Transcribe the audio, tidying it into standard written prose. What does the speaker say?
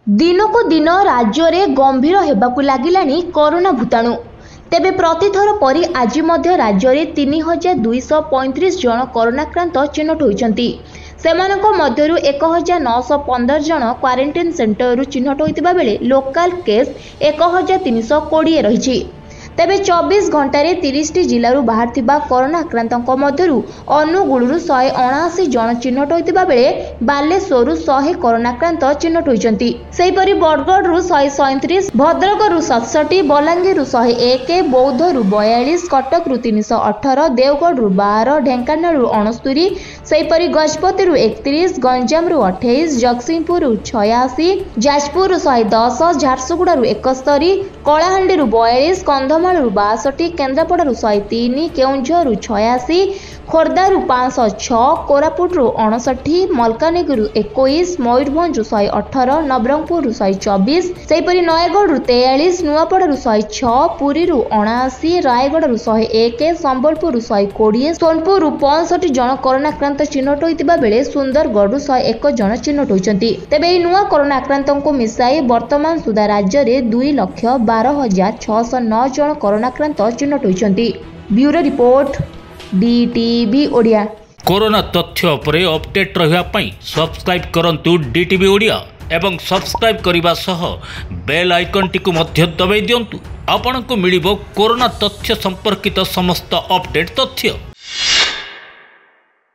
दिनकू दिन राज्य में गंभीर होगाकू लगिलानी कोरोना भूताणु। तेबे प्रतिथर परी आज मध्य राज्य में 3235 जन कोरोनाक्रांत चिन्हट होइछंती। सेमानक मध्यरु 1915 जन क्वारंटाइन सेंटर चिन्हट होइतिबा बेले लोकल केस 1320 रही। तेबे 24 घंटे 30 जिलू बाहर कोरोना आक्रांतों मध्यरु अनुगुलु 179 जन चिन्हट होइतिबा बेले बालेश्वरु 100 कोरोना आक्रांत चिन्हट होइछंती। सेहीपरि बरगढ़ 137, भद्रक 67, बलांगीर 101, बौद्ध 42, कटक 318, देवगढ़ 12, ढेंकानाल 69, सेहीपरि गजपति 31, गंजाम 28, जगतसिंहपुर 86, जाजपुर 110, झारसुगुड़ा 71, कलाहांडी 42, कंधमाल 62, केन्द्रापड़ा 103, केउंझर 86, खोर्धा 506, कोरापुट 59, मलकानगिरी 21, मयूरभंज 118, नवरंगपुर 124, सेहीपरि नयगढ़ 43, नुआपड़ा 106, पुरी 79, रायगढ़ 101, संबलपुर 120, सोनपुर 65 जन कोरोना आक्रांत चिन्हट होइतिबा बेले सुंदरगढ़ 101 जन चिन्हट होइछंती। तेबे एही नुआ कोरोना आक्रांतों को मिसाई वर्तमान सुधा राज्य में 2,12,609 जन कोरोना आक्रांत चिन्हट होइछंती। Bureau report DTV Odia. Corona तथ्य उपरे अपडेट रहिबा पई सब्सक्राइब करंतु डीटीवी ओडिया एवं सब्सक्राइब करिबा सह बेल आइकन टिकु मध्य दबाई दियंतु। आपनकु मिलिबो कोरोना तथ्य संपर्कित समस्त अपडेट तथ्य।